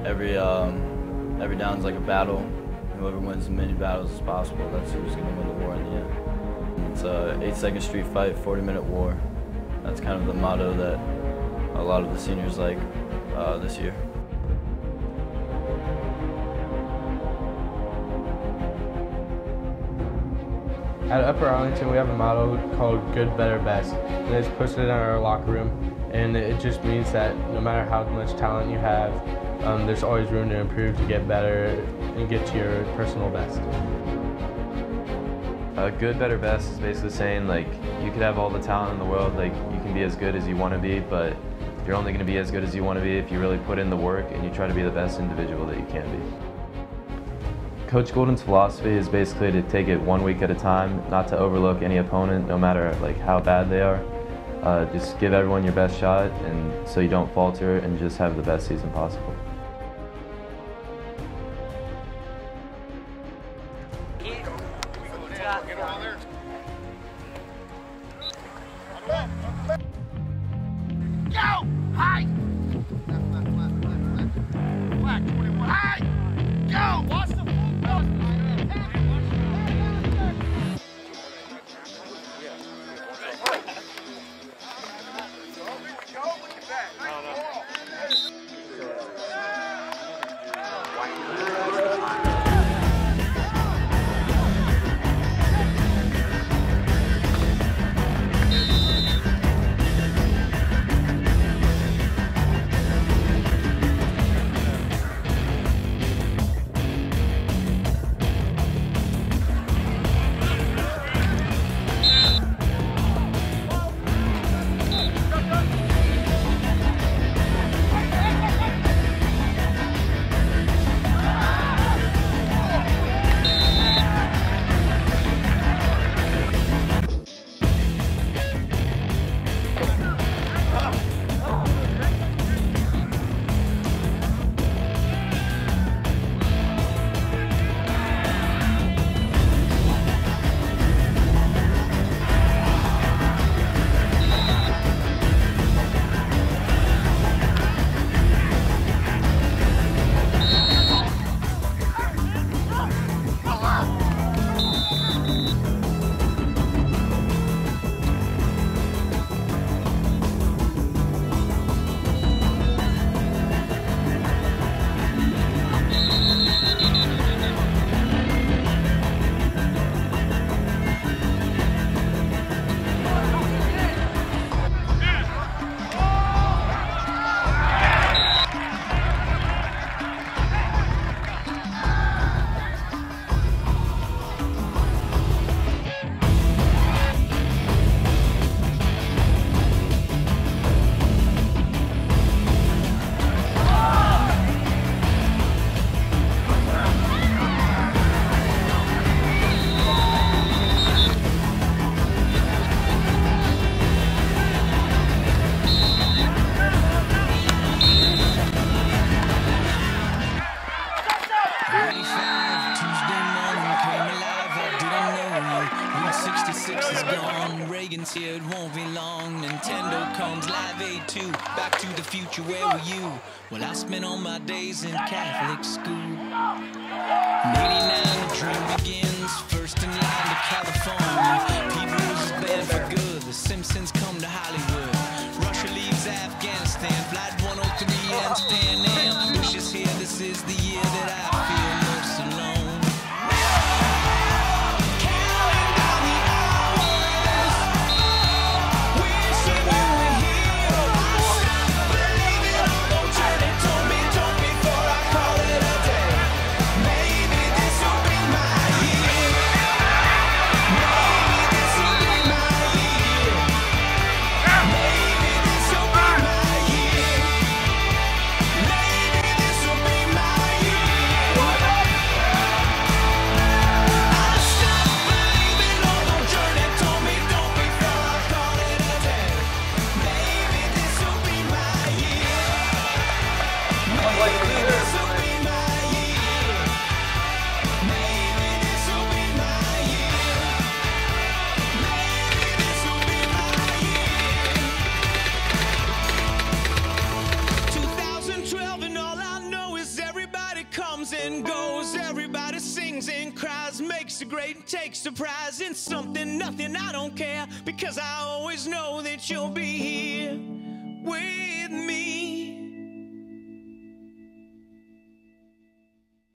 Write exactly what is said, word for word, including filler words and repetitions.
every um, every down's like a battle. Whoever wins as many battles as possible, that's who's going to win the war in the end. It's a eight second street fight, forty minute war. That's kind of the motto that a lot of the seniors like uh, this year. At Upper Arlington, we have a motto called Good, Better, Best, and it's posted in our locker room, and it just means that no matter how much talent you have, um, there's always room to improve, to get better, and get to your personal best. Uh, good, better, best is basically saying, like, you could have all the talent in the world, like, you can be as good as you want to be, but you're only going to be as good as you want to be if you really put in the work and you try to be the best individual that you can be. Coach Golden's philosophy is basically to take it one week at a time, not to overlook any opponent, no matter like how bad they are. Uh, just give everyone your best shot, and so you don't falter and just have the best season possible. Go! High! Black twenty-one. High! Go! Watch the full post. Here, it won't be long. Nintendo comes, Live Aid two, Back to the Future, where were you? Well, I spent all my days in Catholic school. In eighty-nine, the dream begins, first in line to California. People's is bad for good, the Simpsons come to Hollywood. Russia leaves Afghanistan, Flight one oh three, Amsterdam. Bush is here, this is the year that I feel most alone. Maybe and goes, everybody sings and cries, makes a great and takes a prize in something, nothing, I don't care, because I always know that you'll be here.